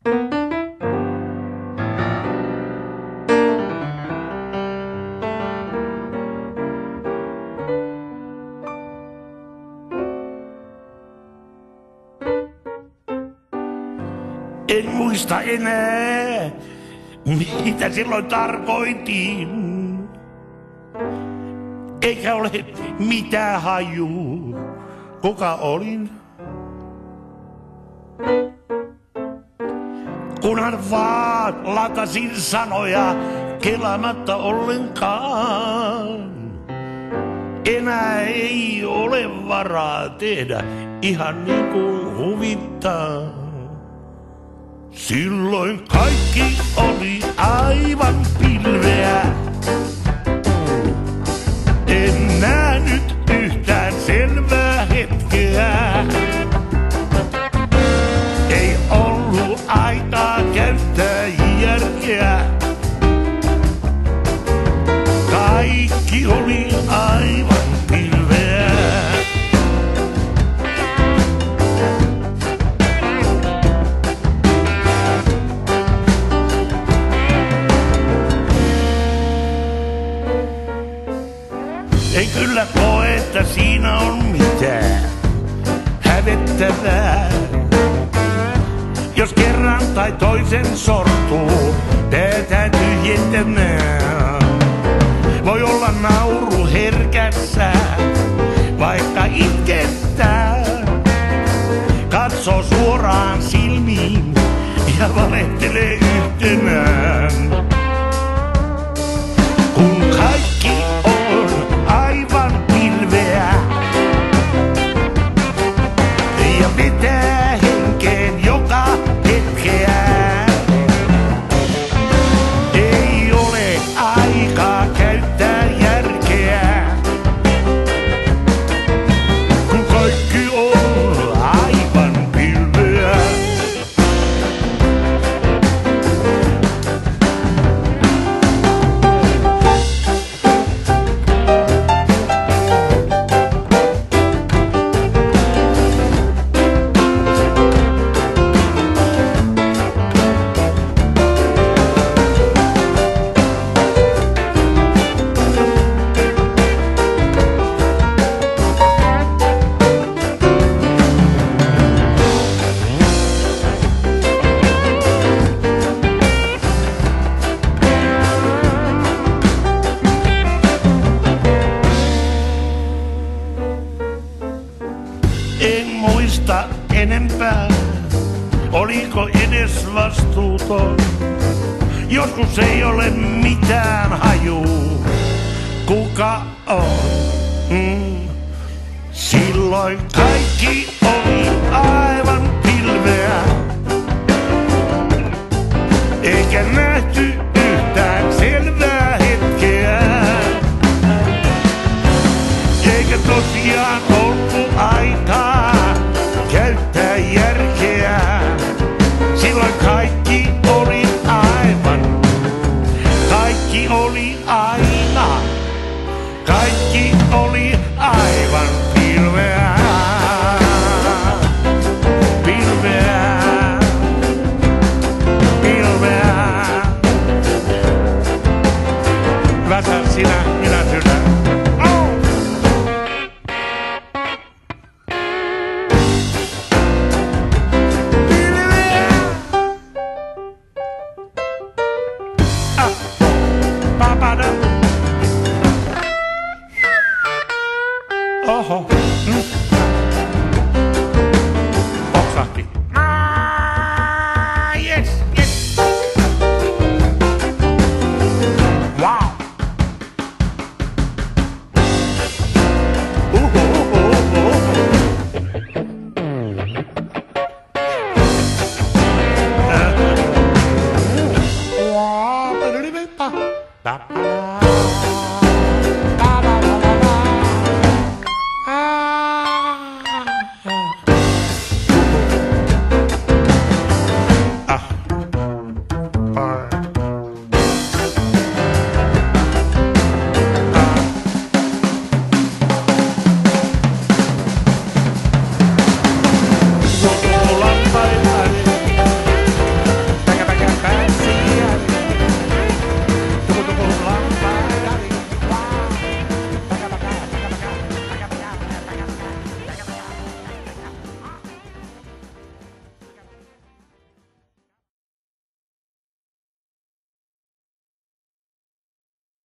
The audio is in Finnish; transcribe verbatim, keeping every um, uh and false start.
En muista enää, mitä silloin tarkoitin. Eikä ole mitään hajuu, kuka olin. Kunhan vaan latasin sanoja kelaamatta ollenkaan. Enää ei ole varaa tehdä ihan niin kuin huvittaa. Silloin kaikki oli aivan pilveä. En nähnyt yhtään selvää hetkeä. Ei ollut aikaa käyttää järkeä. Kaikki oli aivan pilveä. En kyllä koe, että siinä on mitään hävettävää. Jos kerran tai toisen sortuu päätä tyhjentämään. Voi olla nauru herkässä, vaikka itkettää. Katsoo suoraan silmiin ja valehtelee yhtenään. Kun kaikki on aivan pilveä ja vetää henkeen joka hetkeä. Ei ole aikaa käyttää järkeä, kun kaikki on aivan pilveä. En muista enempää, oliko edes vastuuton. Joskus ei ole mitään hajuu, kuka on. Mm. Silloin kaikki oli aivan pilveä, eikä nähty yhtään selvää hetkeä. Eikä tosiaan ollut aikaa käyttää järkeä. Silloin kaikki oli aivan, kaikki oli aina, kaikki oli aivan pilveä. Pilveä, pilveä. Väsä sinä, minä sydän. Oho, mm. Oksahti. Ah, yes, yes. Wow. Uhu, uhu, uhu, uhu. Uh. Wow.